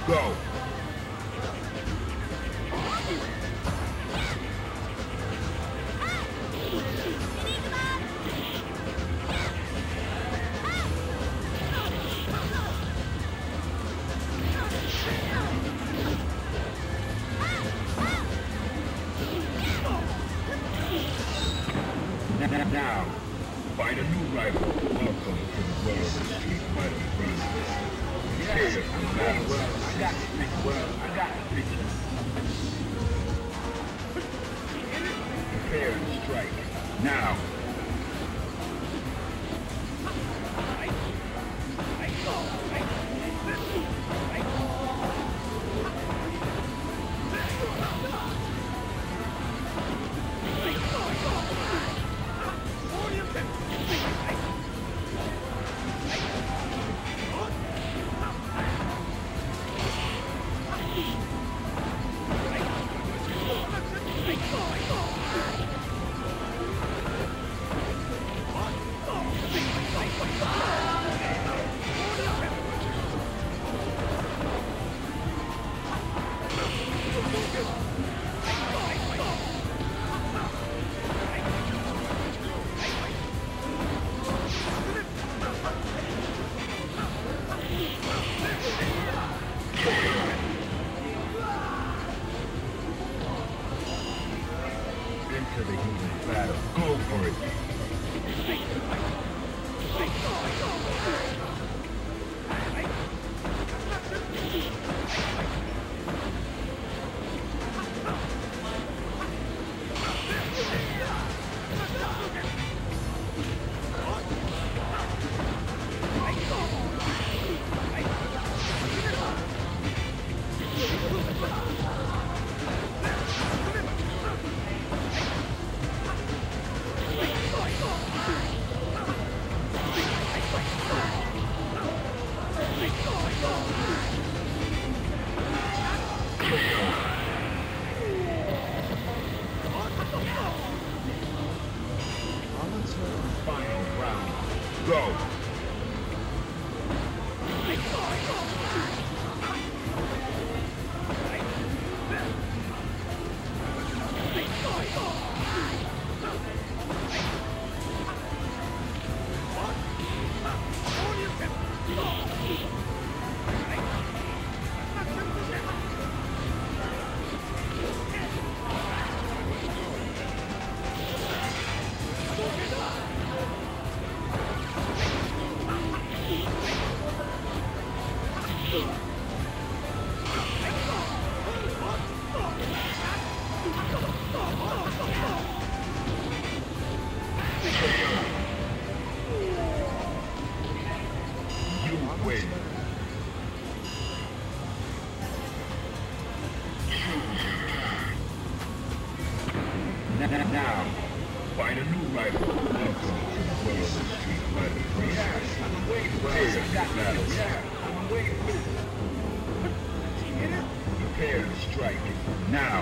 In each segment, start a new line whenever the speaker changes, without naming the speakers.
Go. Now, find a new rival. Welcome to the world of Street Fighter Bros. Prepare for battle. I got the picture. I got the picture. Prepare to strike. Now. Into the human battle. Go for it. Final round. Go. You win. Now, find a new rival. Welcome to the world of Street Fighter. Yes, I'm waiting for it. Yeah, I'm waiting for it. Prepare to strike. Now.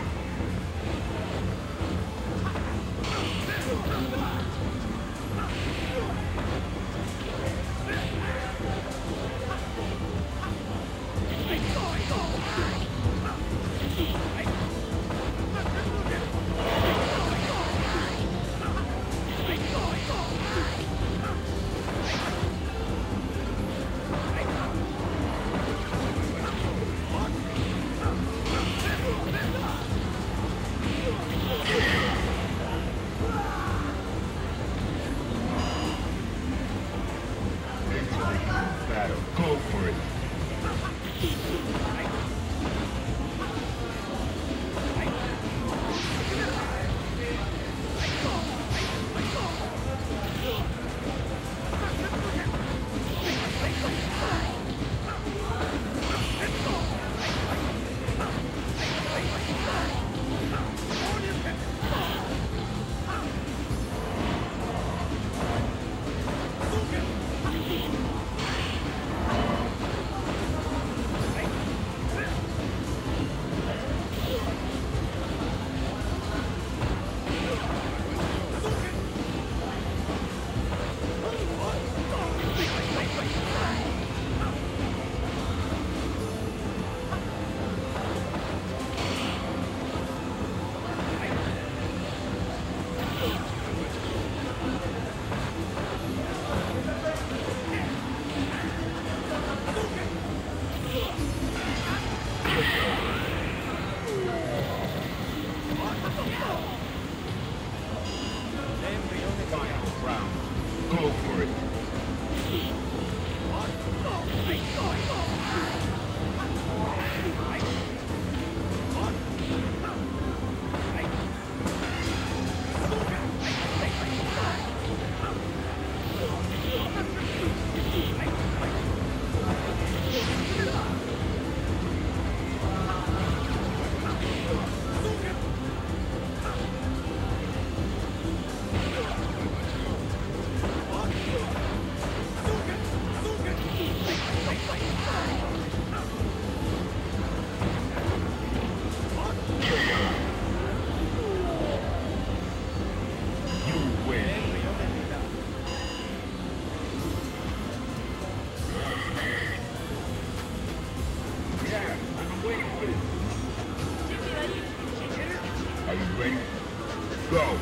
Are you ready? Go!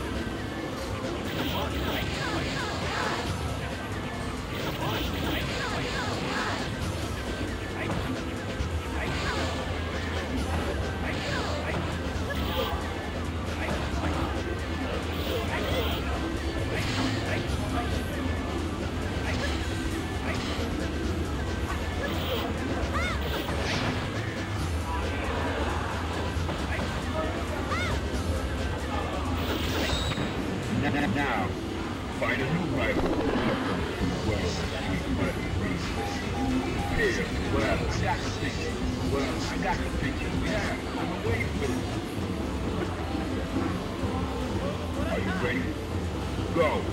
Now, find a new rival. Welcome to the world of Street Fighter Reasons. Here, well, I got the picture. Well, I got the picture. Yeah, I'm waiting for it. Are you ready? Go!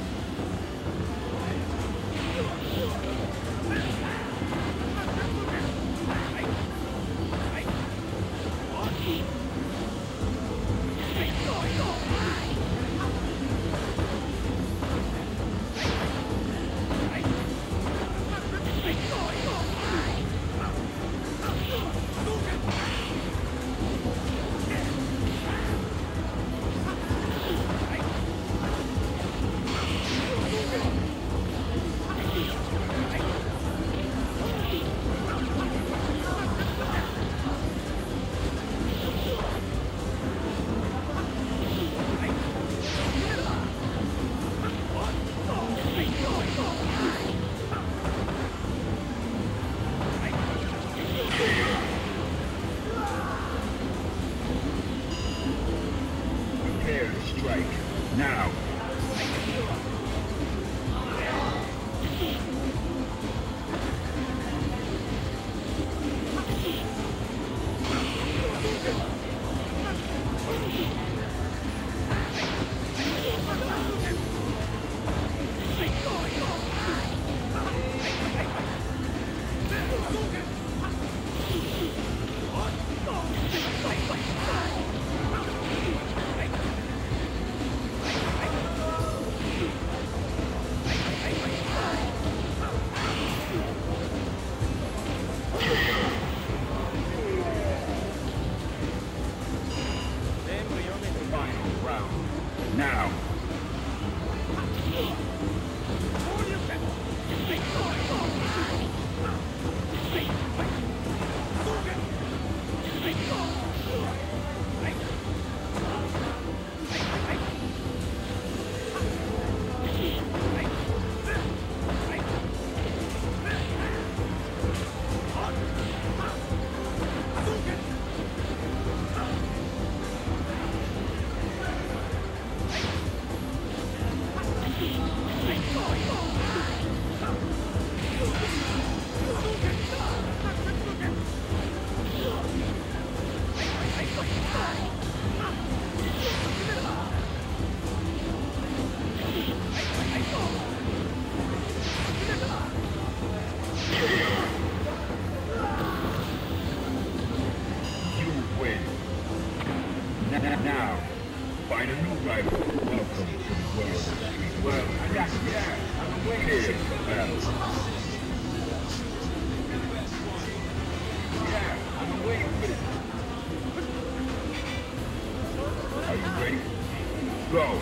Prepare to strike. Now! Now! Now, find a new rival. Welcome to the world of Street. Well, I got you. Yeah, I'm waiting for battle. Yeah, I'm waiting for it. Are you ready? Go!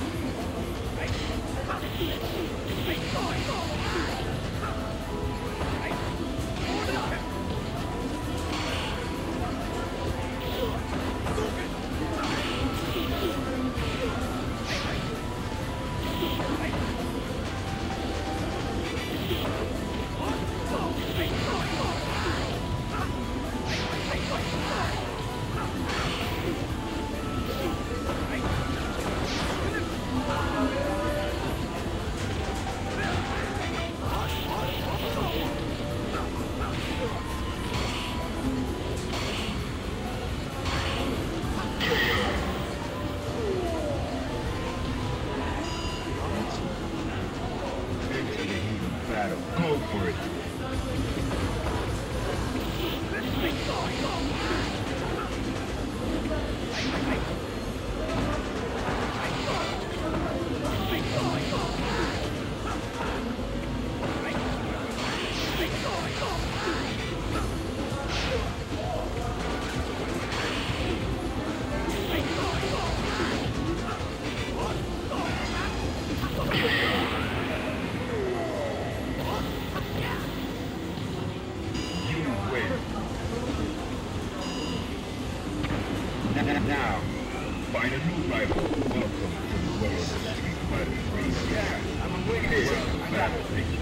Find a new rival. Welcome to the world of Street Fighter 3. Yeah, I'm waiting for a battle picture.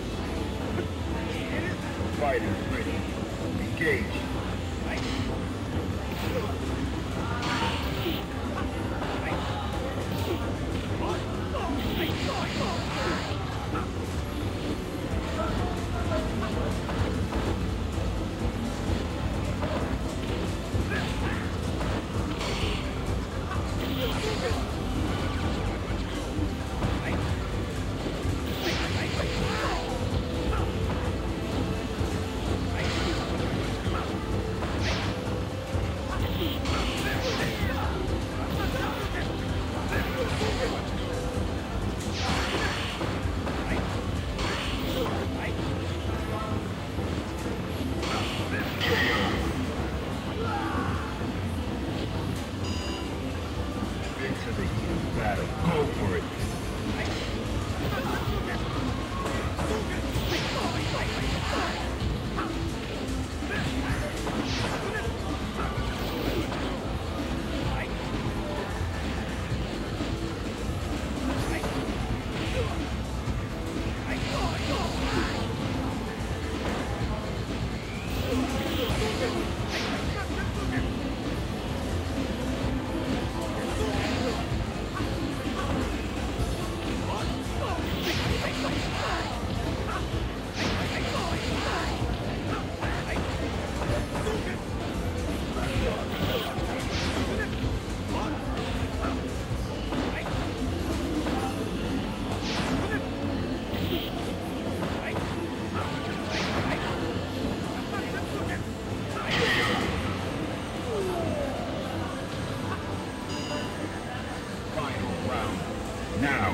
Fighters ready. Engage. Into the heat of battle. Go for it. Now.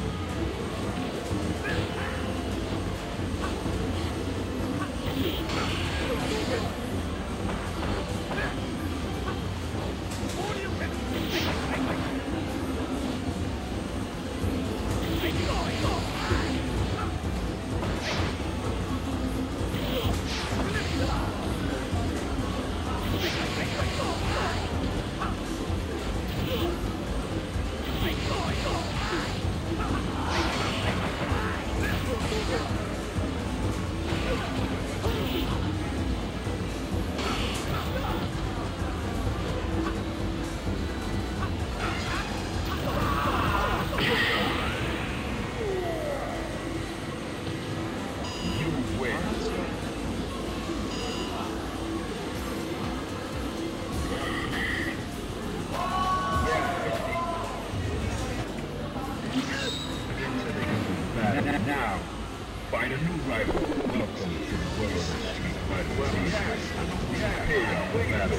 Now, find a new rival. Welcome to the world of Street Fighter. Prepare for battle.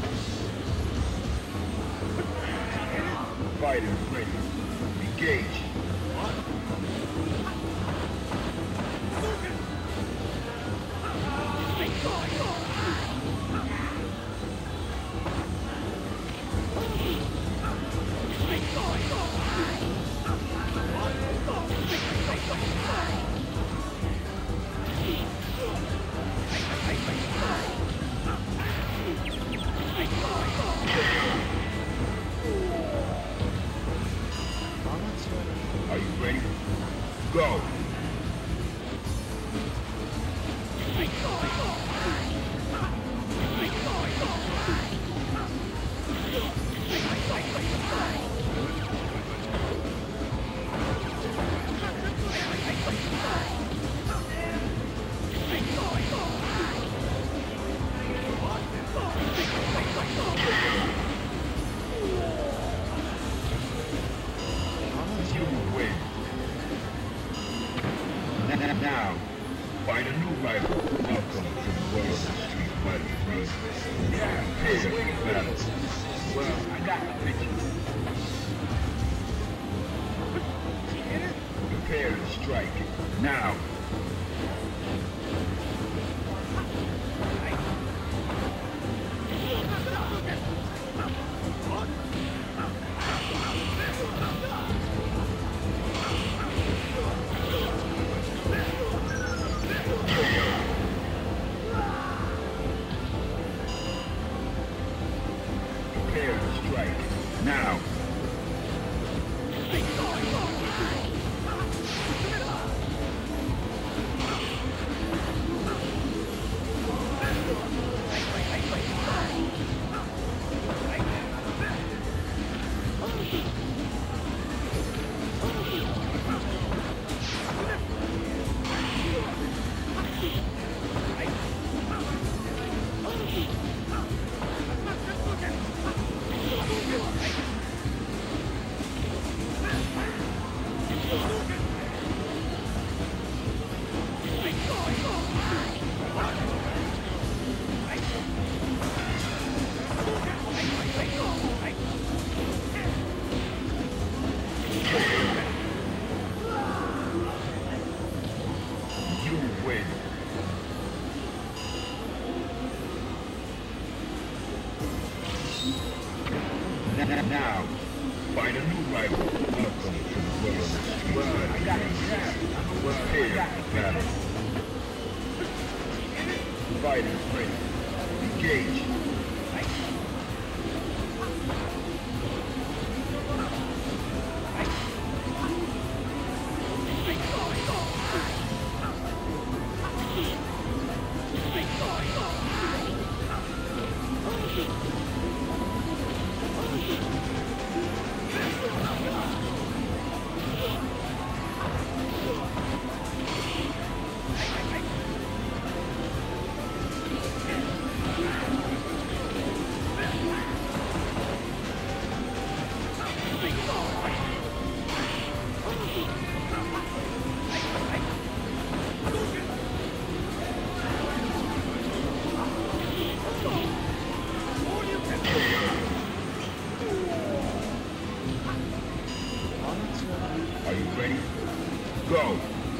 Fighters ready. Engage. Are you ready? Go! Now, find a new rival. Welcome to the world of Street Fighter 3. Prepare for battle. Well, I got the picture. Prepare to strike. Now. Prepare to strike. Now. Now, find a new rival. Welcome to the world of street fighting. Prepare for battle. Fighters ready. Engage. Are you ready? Go!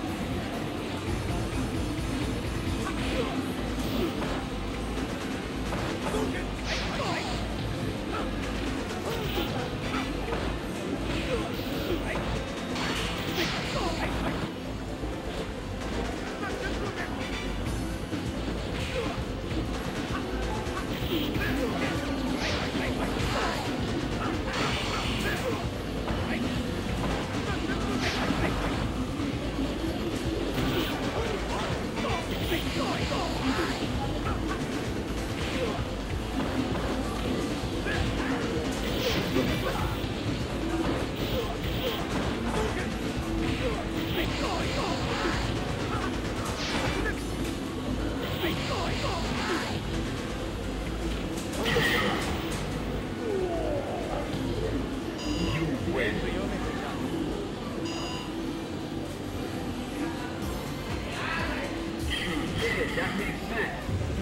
That makes sense.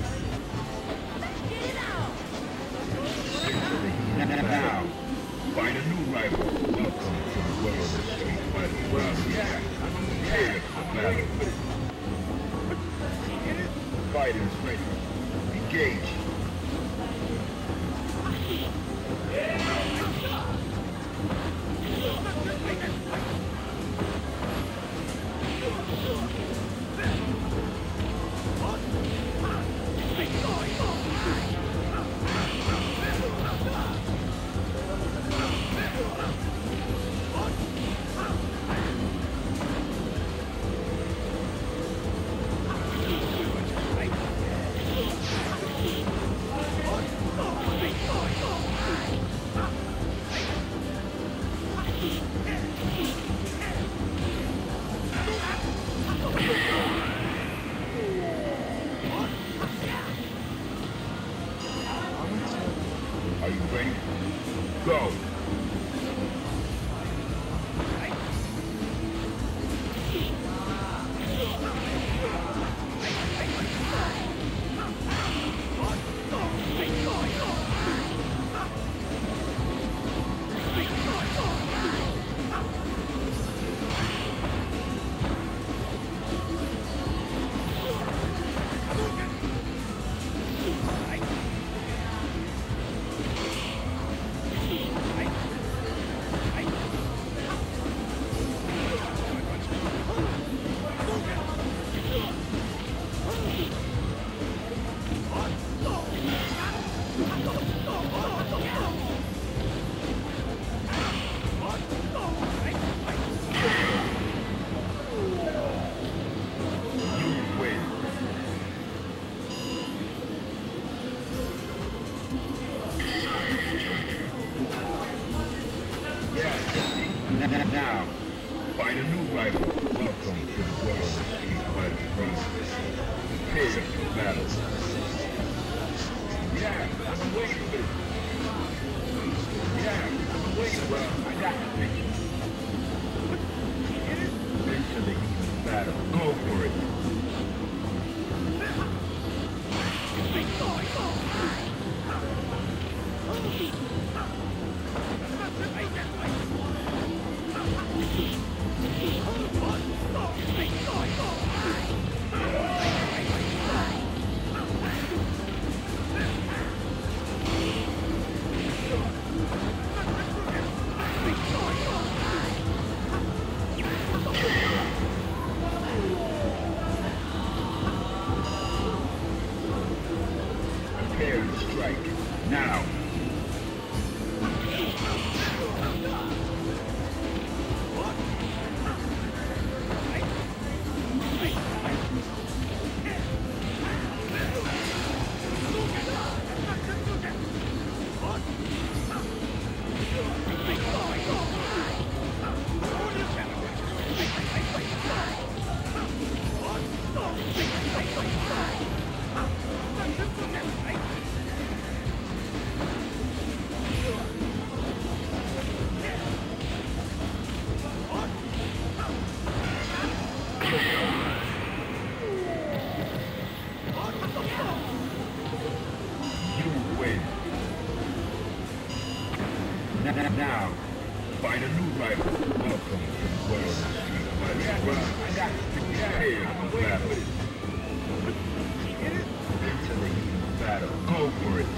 Now, find a new rival. Welcome to the world of street fighting. Prepare for battle. Fighters ready. Engage. Now, find a new rival. Welcome to the world of Street Fighter 3. Prepare for battle. Yeah, I've been waiting for this. Yeah, I've been waiting for it. I got the picture. Into the heat of battle. Go for it. Prepare to strike. Now. Now, find a new rival. Welcome to the world of Street Fighter. I got to prepare for battle. Into the heat of battle. Go for it.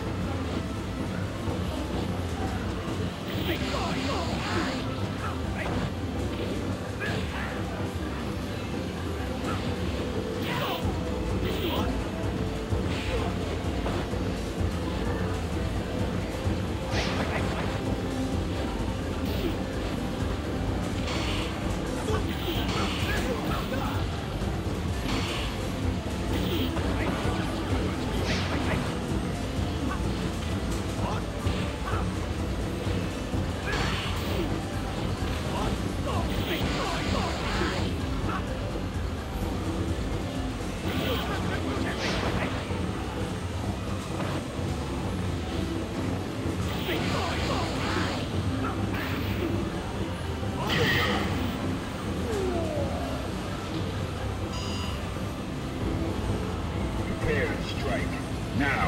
Prepare to strike. Now.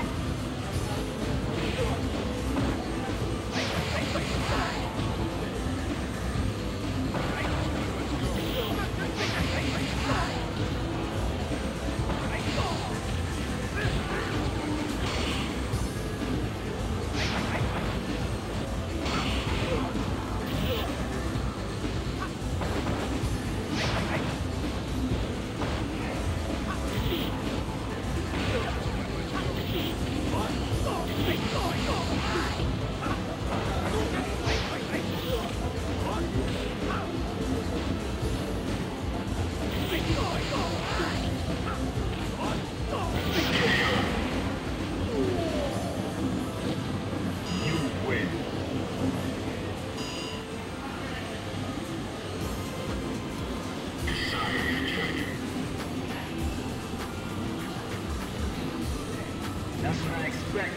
That's what I expect.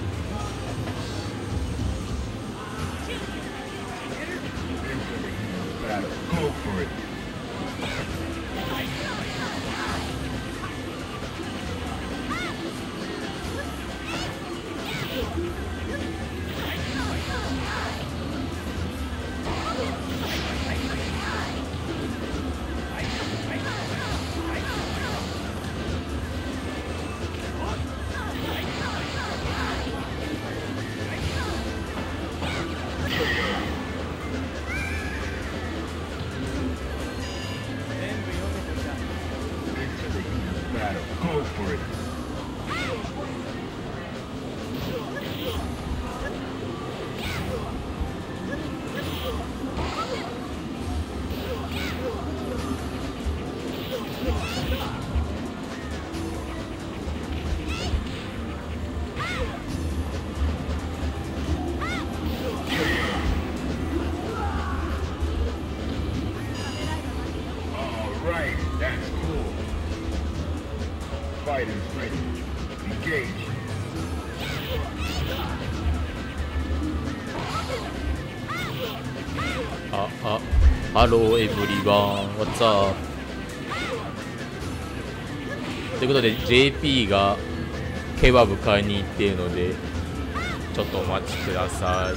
Battle. Go for it.
ハローエブリワン、What's up? ということで JP がケバブ買いに行っているので、ちょっとお待ちください。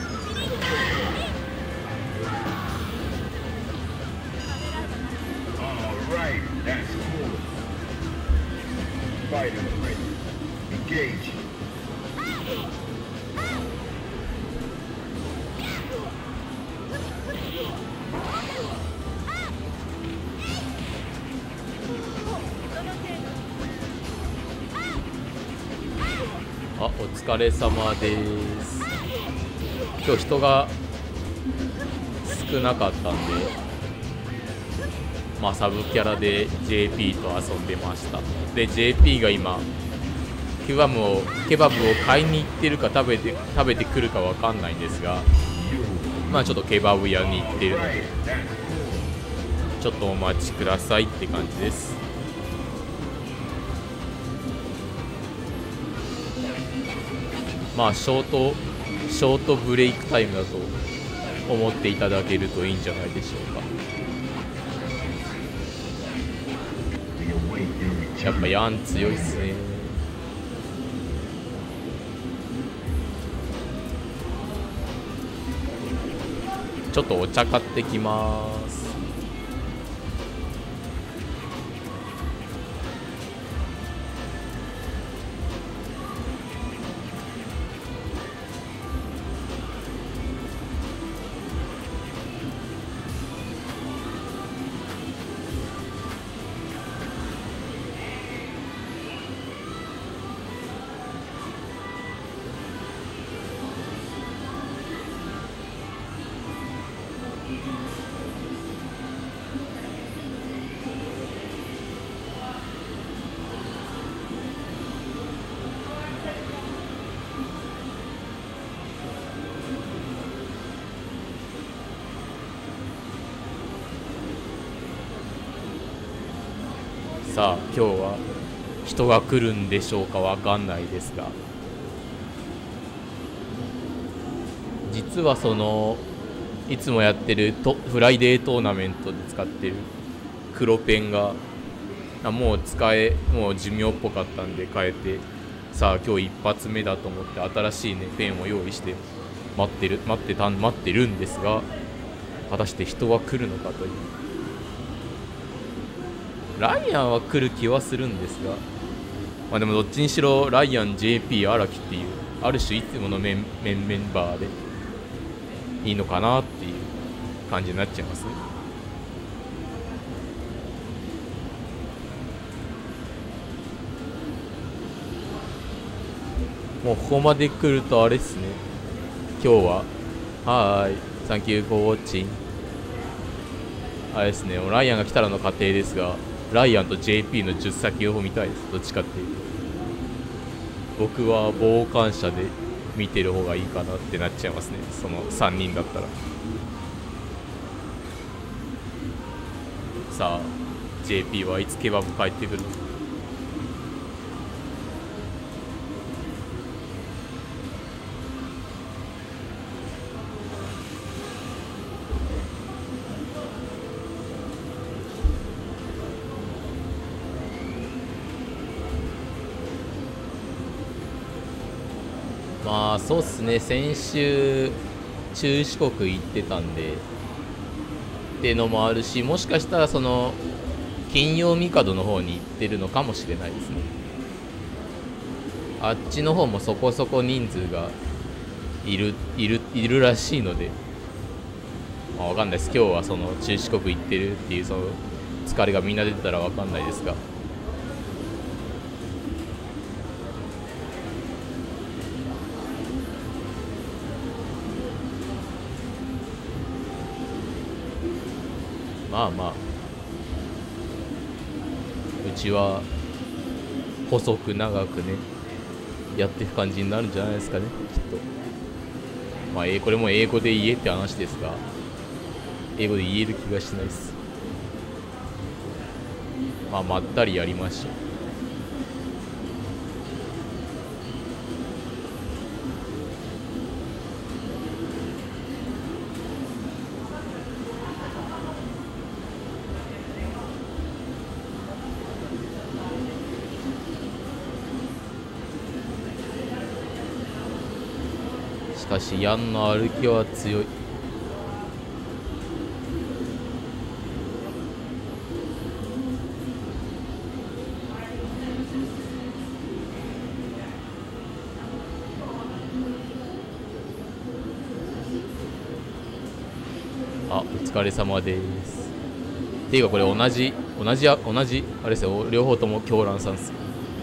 Alright, that's cool. Fighter ready. Engage.
お疲れ様です。今日人が少なかったんで、サブキャラで JP と遊んでました。で JP が今ケバブを買いに行ってるか食べてくるかわかんないんですが、ちょっとケバブ屋に行ってるので、ちょっとお待ちくださいって感じです。ショートブレイクタイムだと思っていただけるといいんじゃないでしょうか。やっぱヤン強いっすね。ちょっとお茶買ってきます。さあ今日は人が来るんでしょうか、わかんないですが、実はそのいつもやってるフライデートーナメントで使ってる黒ペンがもう寿命っぽかったんで変えて、さあ今日一発目だと思って新しいねペンを用意して待ってるんですが、果たして人は来るのかという。ライアンは来る気はするんですが、でもどっちにしろライアン JP 荒木っていうある種いつものメンバーでいいのかなっていう感じになっちゃいますね。もうここまで来るとあれっすね。今日はサンキューフォーウォッチン。あれですね、ライアンが来たらの過程ですが、ライアンと JP の10先を見たいです。どっちかっていうと僕は傍観者で見てる方がいいかなってなっちゃいますね、その3人だったら。さあ JP はいつケバブ帰ってくるのか。そうっすね、先週中四国行ってたんでってのもあるし、もしかしたらその金曜帝の方に行ってるのかもしれないですね。あっちの方もそこそこ人数がいるらしいので、わかんないです。今日はその中四国行ってるっていうその疲れがみんな出てたらわかんないですが、うちは細く長くねやっていく感じになるんじゃないですかね、きっと。これも英語で言えって話ですが、英語で言える気がしないです。まったりやりましょう。 かしヤンの歩きは強い。あ、お疲れ様です。っていうかこれ同じあれですよ、両方とも狂乱さんです。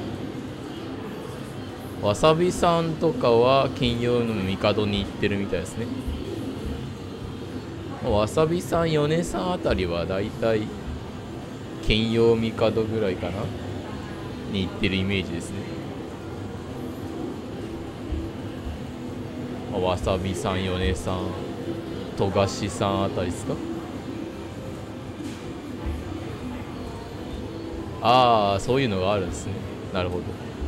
わさびさんとかは金曜の帝に行ってるみたいですね。わさびさん、米さんあたりはだいたい金曜帝ぐらいかなに行ってるイメージですね。わさびさん、米さん、富樫さんあたりですか。ああ、そういうのがあるんですね。なるほど。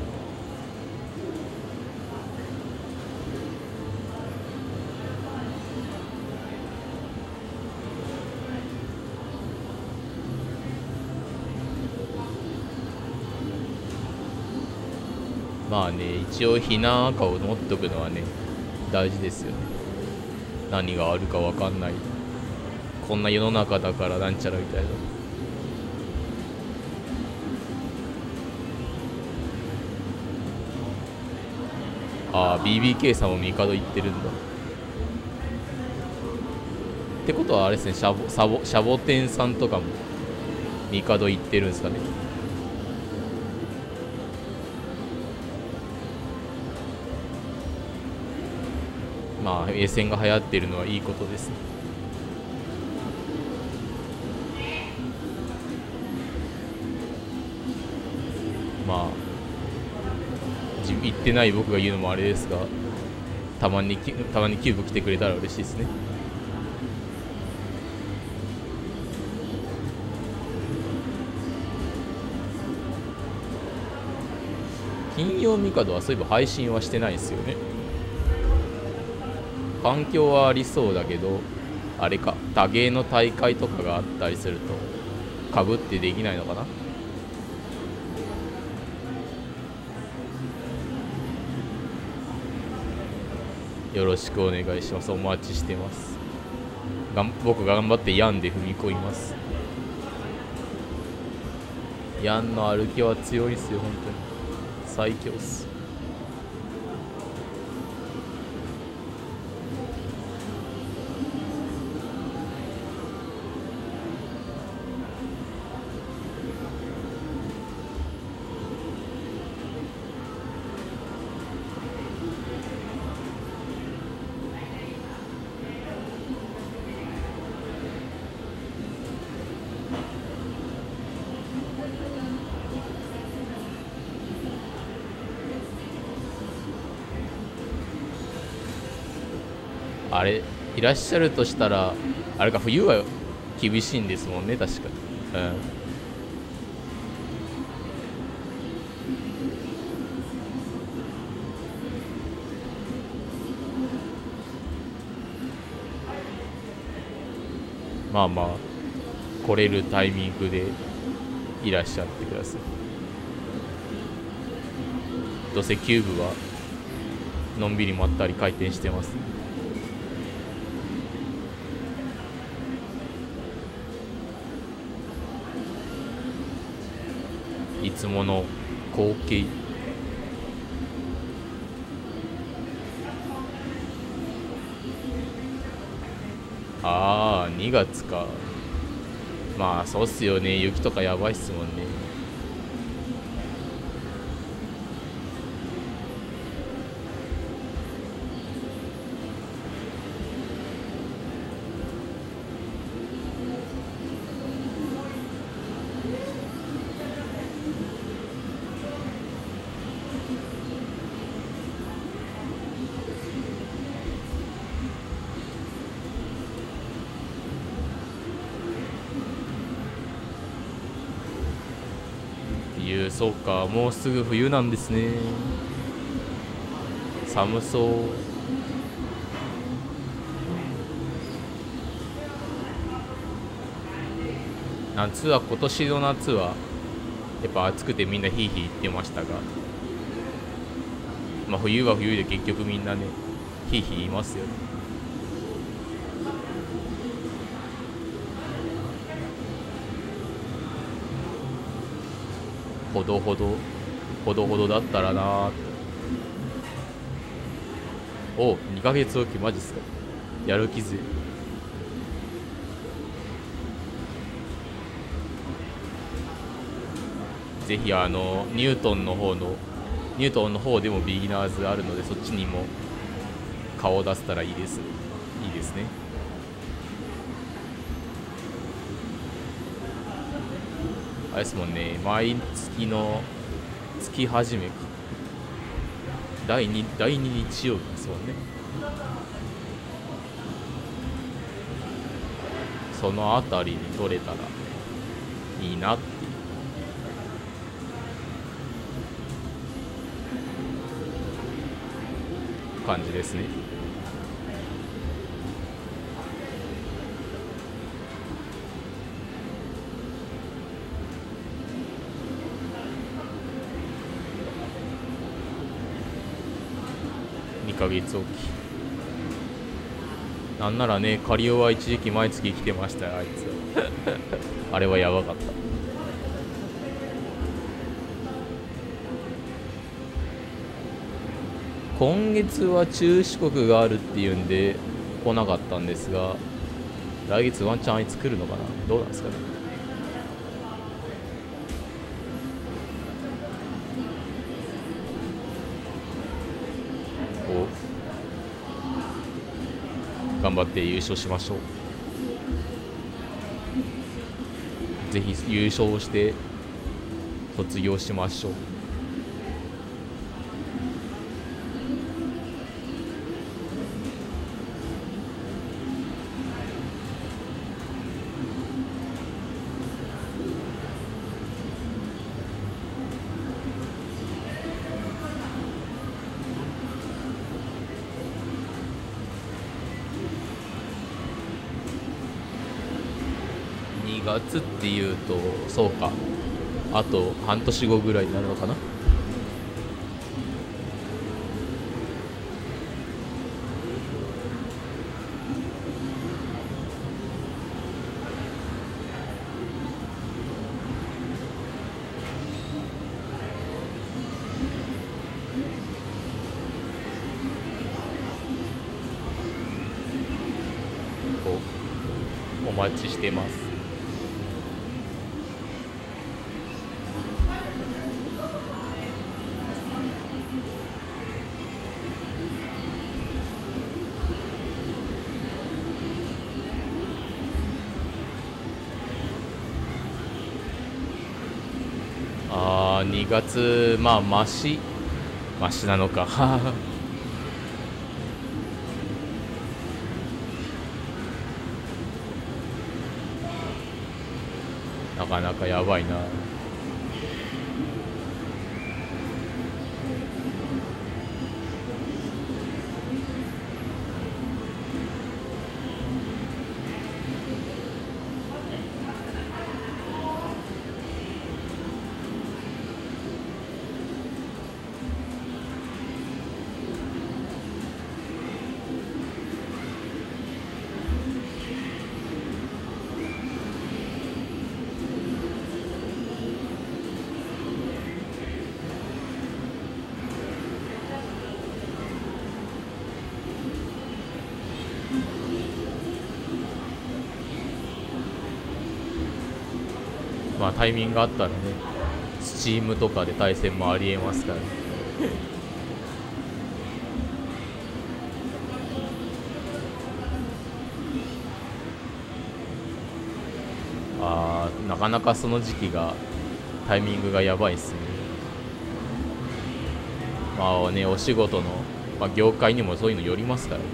まあね、一応避難赤を持っとくのはね、大事ですよね。何があるか分かんない。こんな世の中だからなんちゃらみたいな。ああ、BBK さんも帝行ってるんだ。ってことはあれですね、シャボテンさんとかも帝行ってるんですかね。まあ、衛線が流行ってるのはいいことですね。まあ、行ってない僕が言うのもあれですが、たまにキューブ来てくれたら嬉しいですね。金曜帝はそういえば配信はしてないですよね。環境はありそうだけど、あれか、多芸の大会とかがあったりするとかぶってできないのかな。よろしくお願いします。お待ちしてます。僕頑張ってヤンで踏み込みます。ヤンの歩きは強いっすよ、本当に最強っす。あれいらっしゃるとしたら、あれか、冬は厳しいんですもんね、確かに。まあまあ、来れるタイミングでいらっしゃってください。どうせキューブはのんびりまったり回転してます。いつもの光景。ああ、2月か。まあそうっすよね、雪とかやばいっすもんね。そうか、もうすぐ冬なんですね。寒そう。夏は、今年の夏はやっぱ暑くてみんなヒーヒー言ってましたが、まあ冬は冬で結局みんなね、 ヒーヒー言いますよ。ほどほどだったらなーって。おう、2ヶ月おき、マジっすか。やる気ぜ。ぜひニュートンの方でもビギナーズあるので、そっちにも顔を出せたらいいですね。あれですもんね、毎月の月始めか、第2日曜日ですもんね。そのあたりに取れたらいいなっていう感じですね。2ヶ月おき。なんならね、カリオは一時期毎月来てましたよ、あいつ。あれはやばかった。今月は中四国があるっていうんで来なかったんですが、来月ワンチャンあいつ来るのかな。どうなんですかね。頑張って優勝しましょう。ぜひ優勝して卒業しましょう。2月っていうと、そうか、あと半年後ぐらいになるのかな。お待ちしてます。2月、まあマシなのか。なかなかやばいな。まあタイミングがあったらね、スチームとかで対戦もありえますからね。なかなかその時期がタイミングがやばいっすね。まあね、お仕事の、業界にもそういうのよりますからね。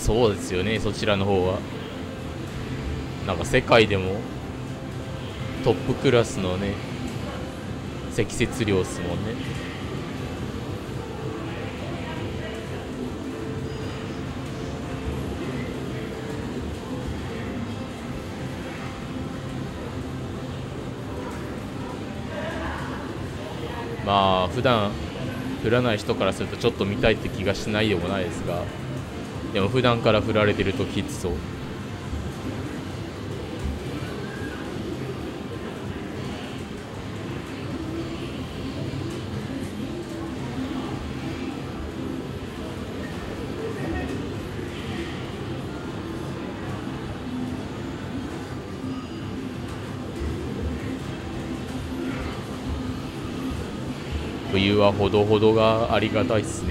そうですよね、そちらの方はなんか世界でもトップクラスのね積雪量っすもんね。まあ普段降らない人からするとちょっと見たいって気がしないでもないですが、でも普段から降られてるときつそう。冬はほどほどがありがたいっすね。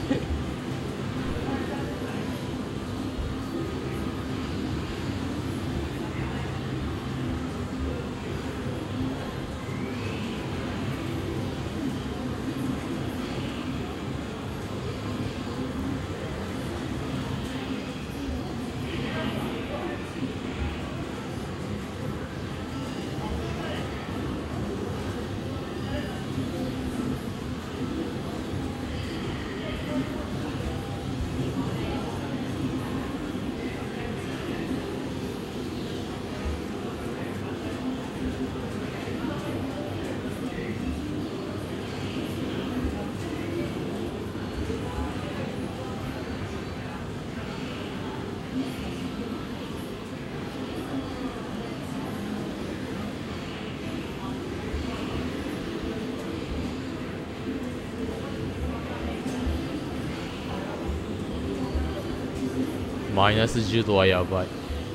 マイナス10度はやばい。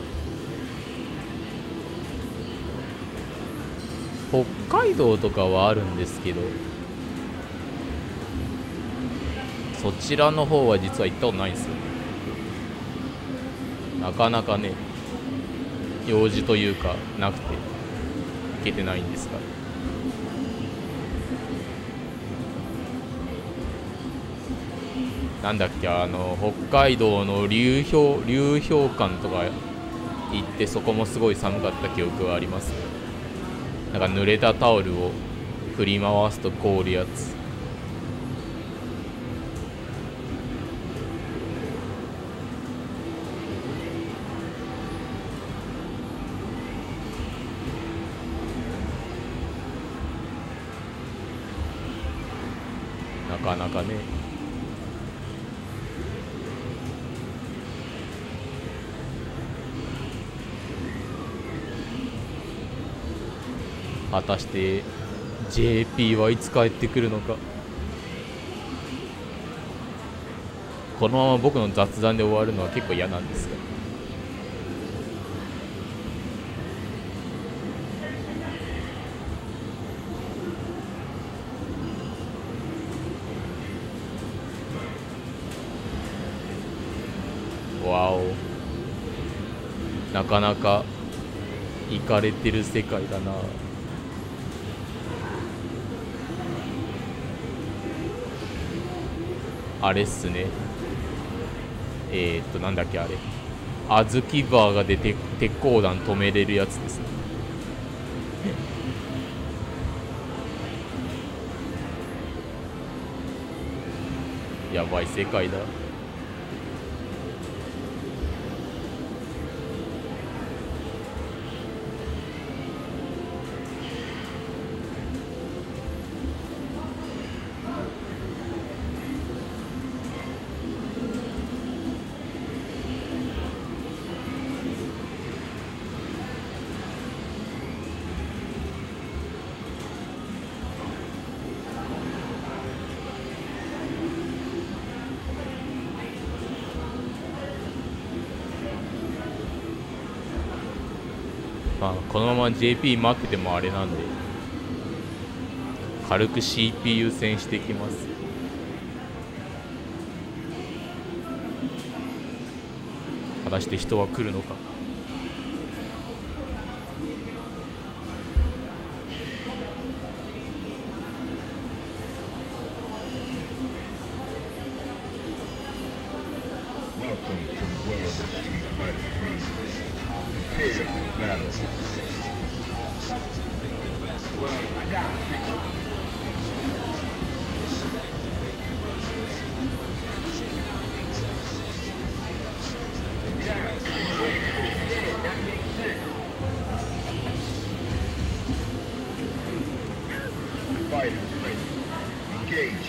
北海道とかはあるんですけど、そちらの方は実は行ったことないんですよ。なかなかね、用事というかなくて行けてないんですが、なんだっけ、北海道の流氷館とか行って、そこもすごい寒かった記憶があります。なんか濡れたタオルを振り回すと凍るやつ。なかなかね。果たして JP はいつ帰ってくるのか。このまま僕の雑談で終わるのは結構嫌なんですが、わお、なかなかイかれてる世界だな。あれっすね、なんだっけあれ、小豆バーが出て鉄鋼弾止めれるやつですね。やばい世界だ。まあこのまま JP 待っててもあれなんで、軽く CPU 戦していきます。果たして人は来るのか。
Welcome to Fighters ready. Engage.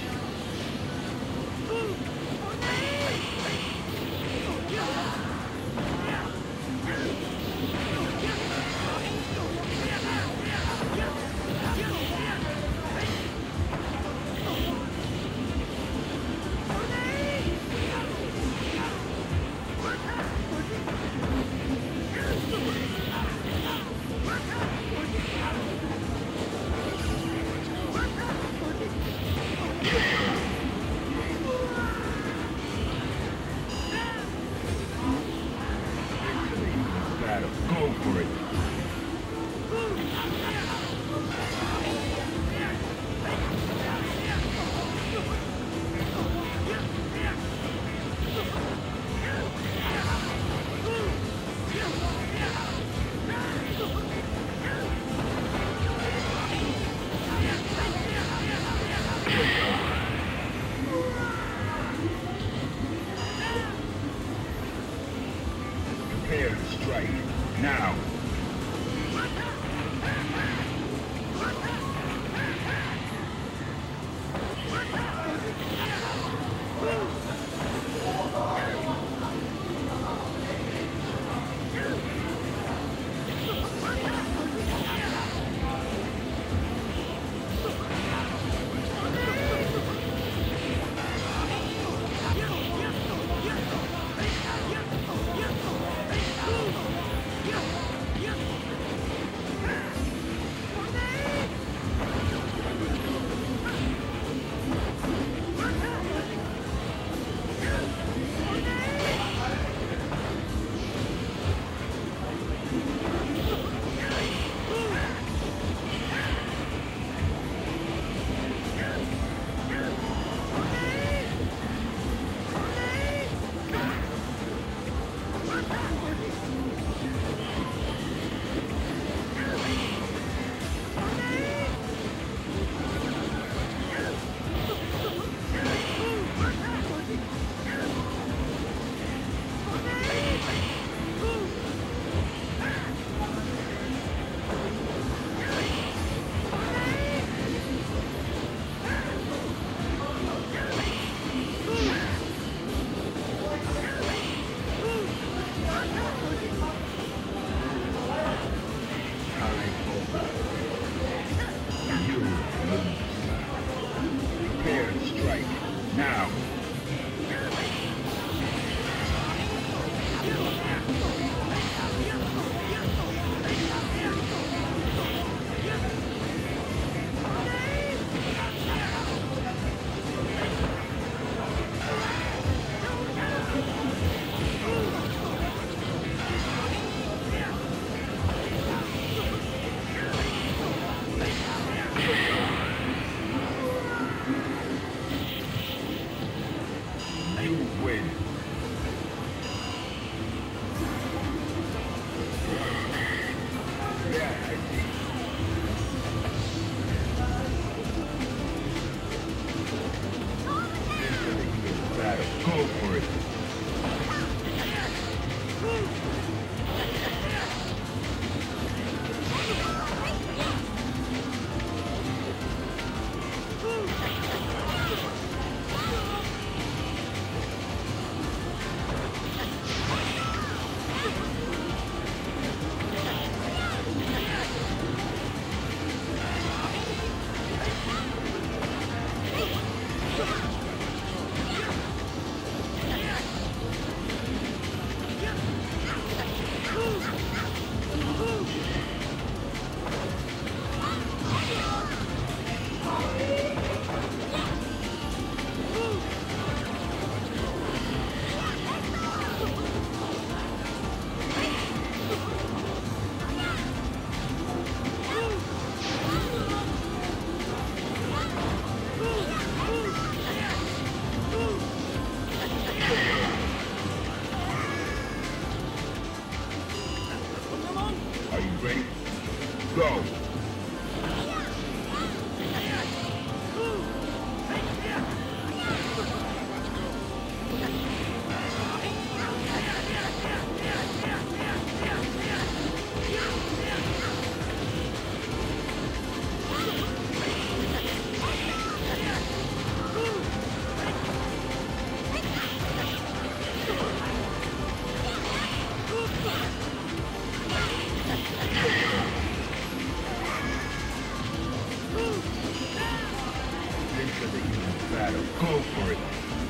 Enter the human battle. Go for it.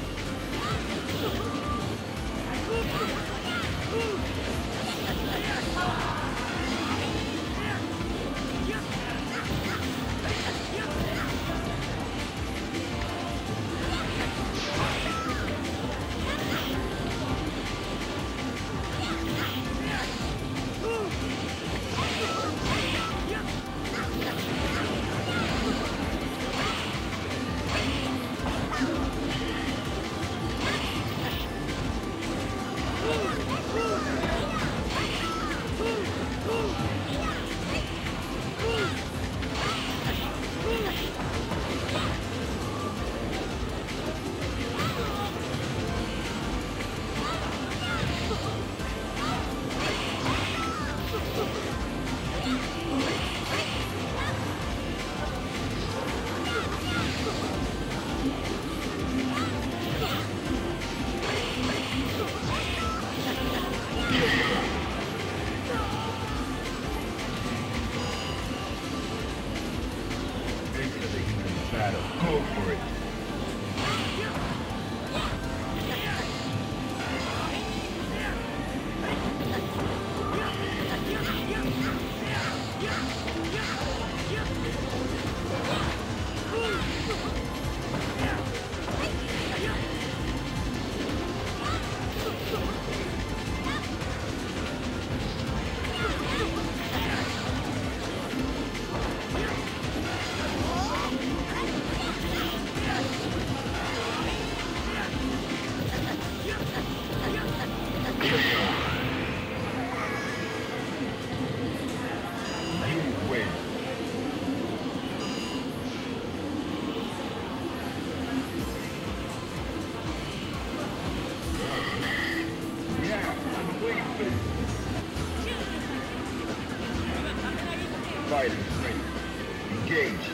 Battle. Go for it. Fighters ready. Engage.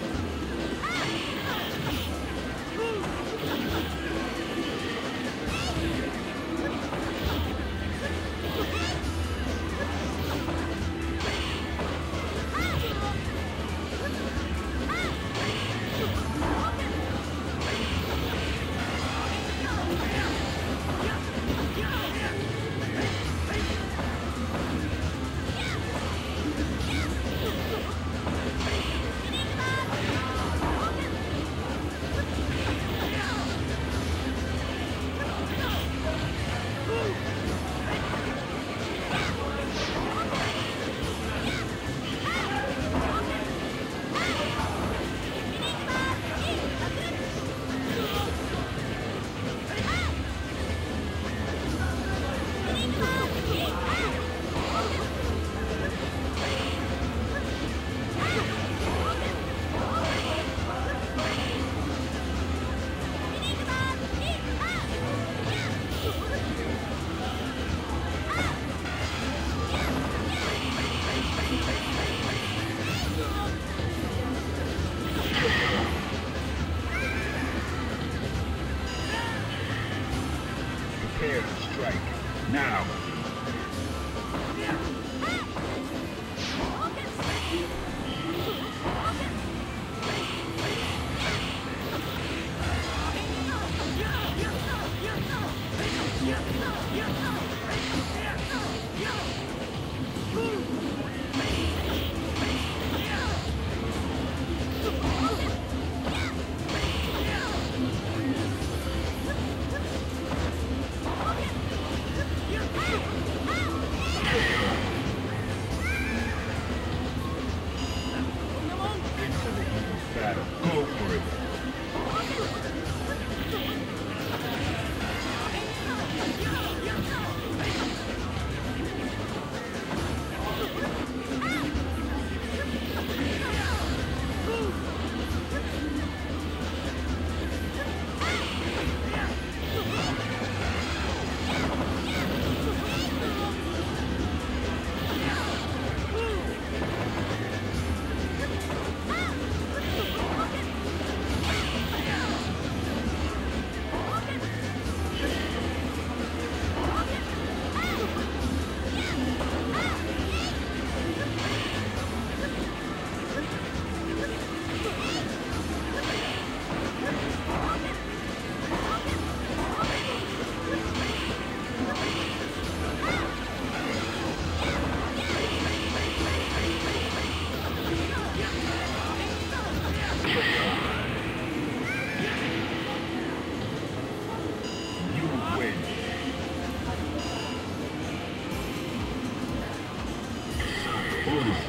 Prepare to strike. Now. Battle. Go for it.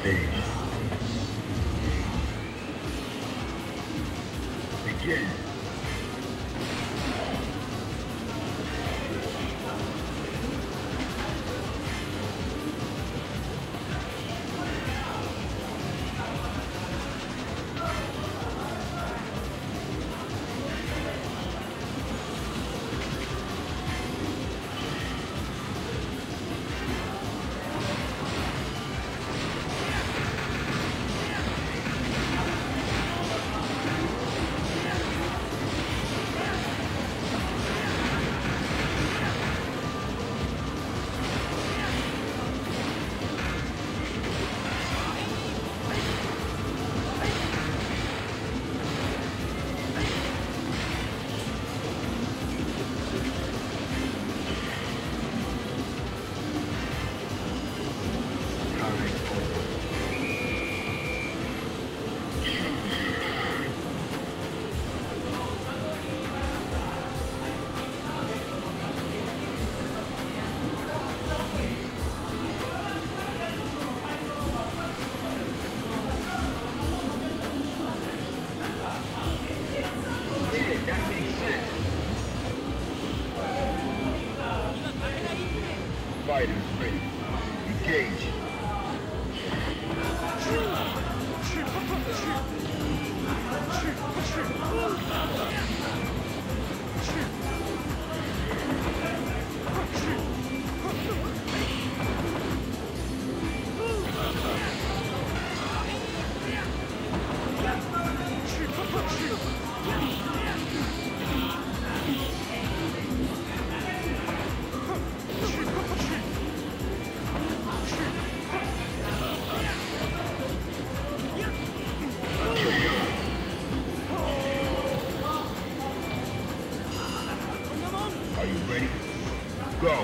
stage. Begin. Fighters ready. Engage. Are you ready? Go!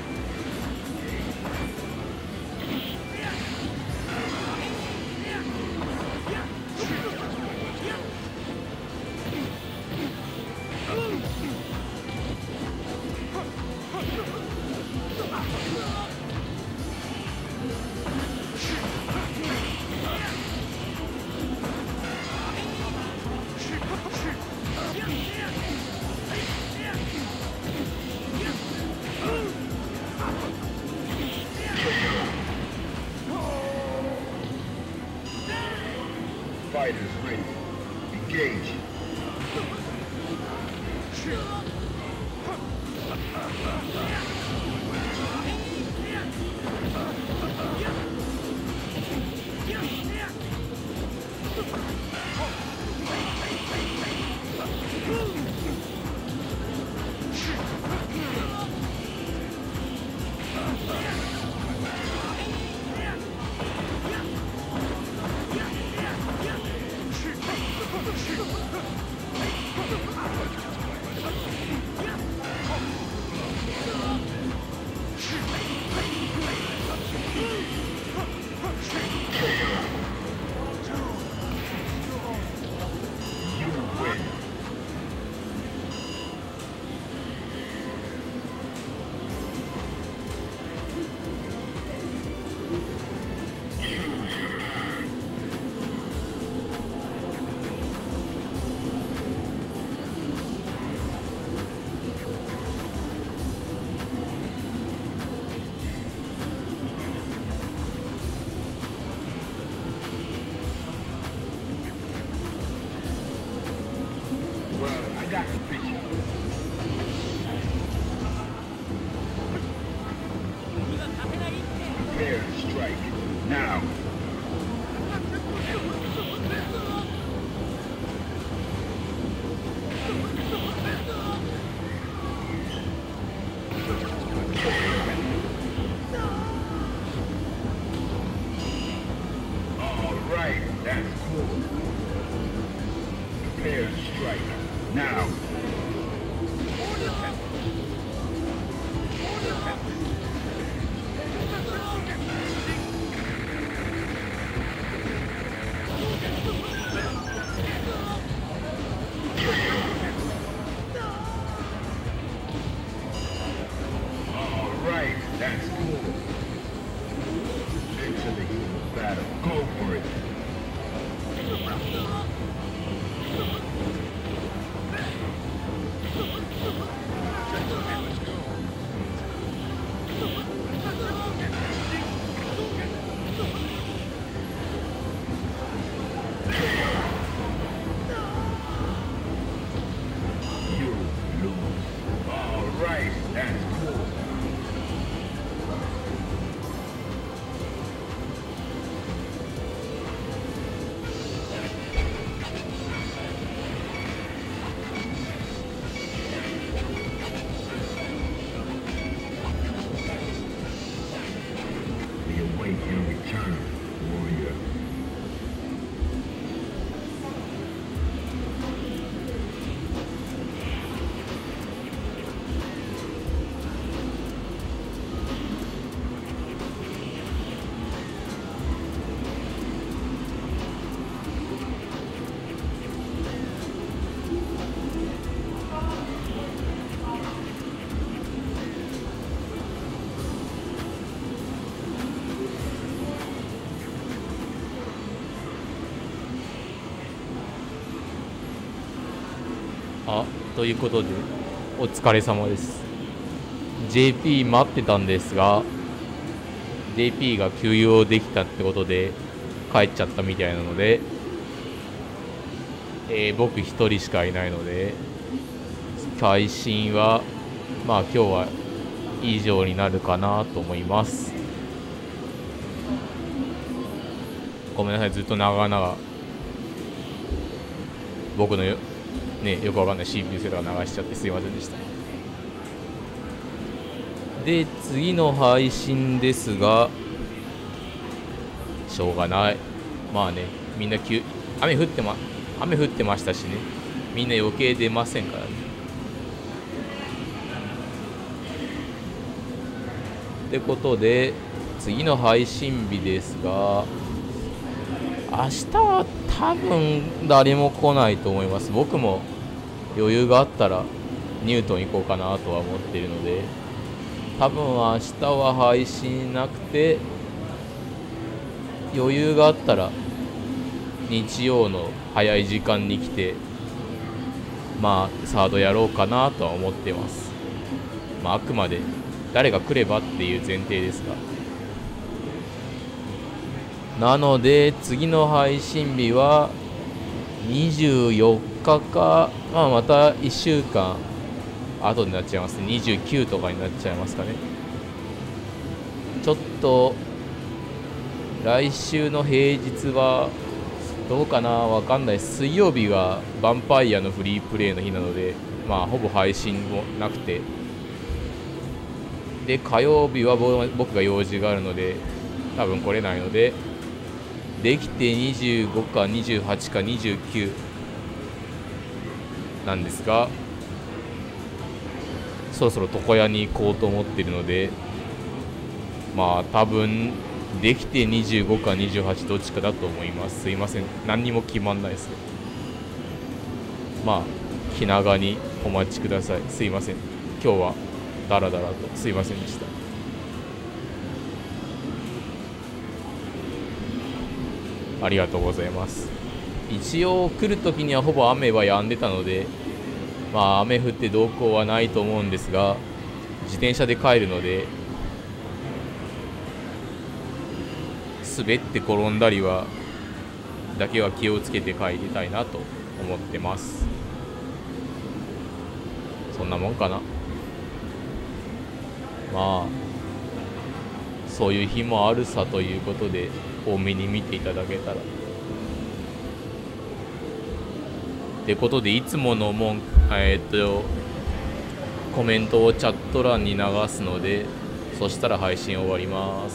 Fighters ready. Engage. got the picture. Prepare to strike. Now. All right, that's cool. Prepare to strike. Now. All right, that's cool. Into the heat of battle. Go.
ということでお疲れ様です。 JP 待ってたんですが JP が休養できたってことで帰っちゃったみたいなので、僕一人しかいないので配信はまあ今日は以上になるかなと思います。ごめんなさい、ずっと長々僕のよくわかんない CPU セルが流しちゃってすいませんでした。で次の配信ですがしょうがない、まあね、みんな雨降ってましたしね、みんな余計出ませんからね。ってことで次の配信日ですが、明日は多分誰も来ないと思います。僕も余裕があったらニュートン行こうかなとは思っているので、多分明日は配信なくて、余裕があったら日曜の早い時間に来てまあサードやろうかなとは思ってます。まああくまで誰が来ればっていう前提ですが、なので次の配信日は24日か、まあ、また1週間後になっちゃいますね。29とかになっちゃいますかね。ちょっと来週の平日はどうかな、わかんない。水曜日がヴァンパイアのフリープレイの日なので、まあほぼ配信もなくて、で火曜日は僕が用事があるので多分来れないので、できて25か28か29なんですが、そろそろ床屋に行こうと思っているので、まあ多分できて25か28どっちかだと思います。すいません、何にも決まんないですね。まあ気長にお待ちください。すいません、今日はダラダラとすいませんでした。ありがとうございます。一応来る時にはほぼ雨は止んでたので、まあ雨降ってどうこうはないと思うんですが、自転車で帰るので滑って転んだりはだけは気をつけて帰りたいなと思ってます。そんなもんかな。まあそういう日もあるさということで多めに見ていただけたらってことで、いつものコメントをチャット欄に流すので、そしたら配信終わります。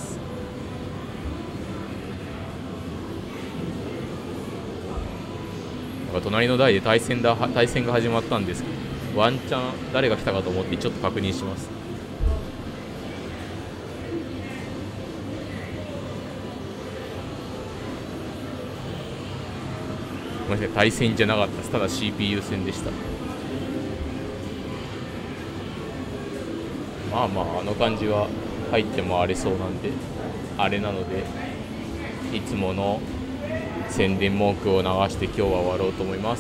なんか隣の台で対戦が始まったんですけど、ワンチャン誰が来たかと思ってちょっと確認します。ごめんなさい、対戦じゃなかったです。ただ CPU 戦でした。まあまああの感じは入っても荒れそうなんであれなので、いつもの宣伝文句を流して今日は終わろうと思います。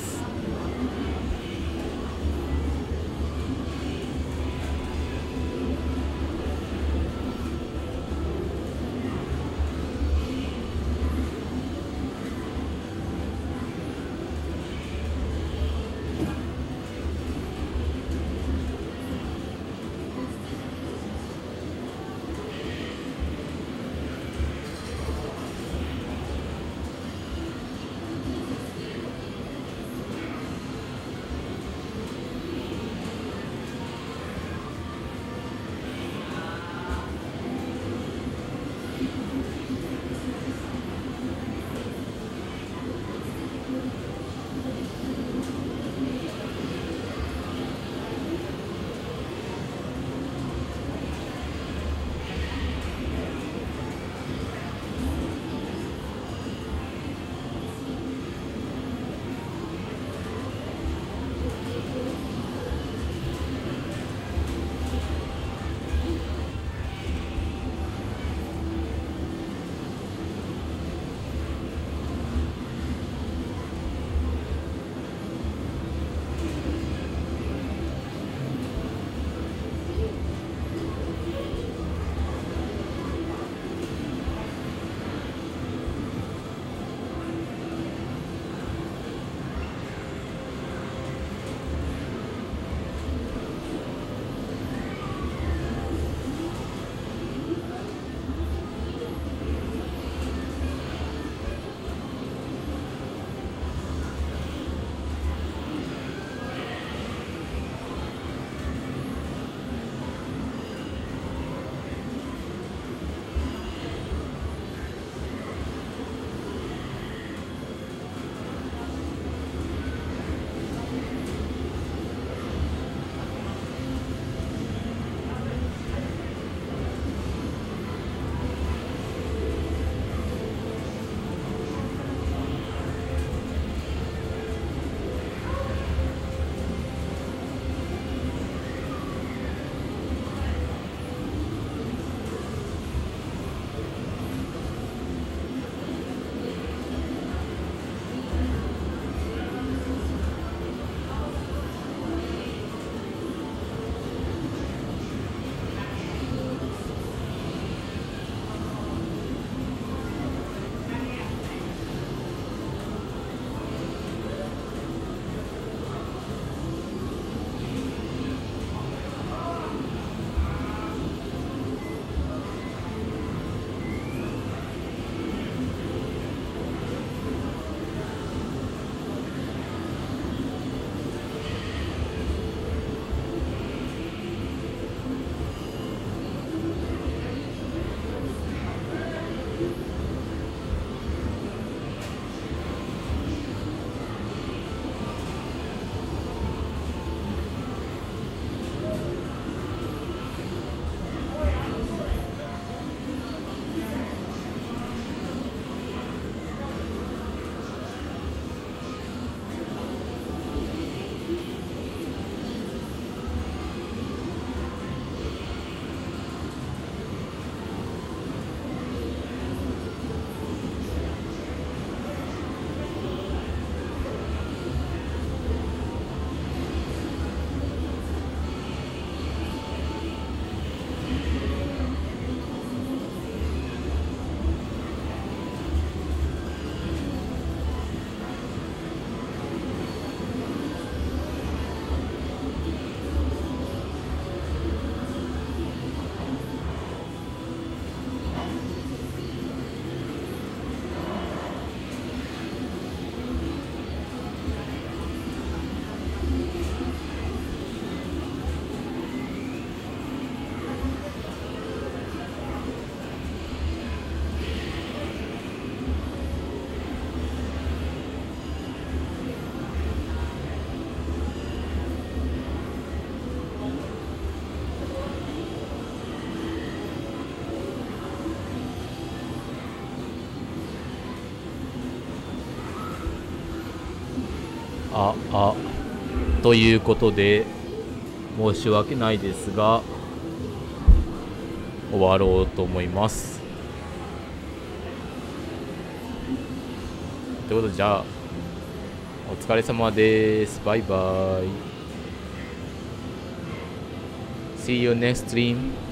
ということで申し訳ないですが終わろうと思います。ということで、じゃあお疲れ様です。バイバイ。See you next stream.